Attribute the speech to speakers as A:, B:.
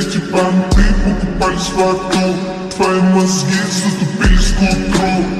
A: эти понты покупались в аду. Твои мозги затупились к утру.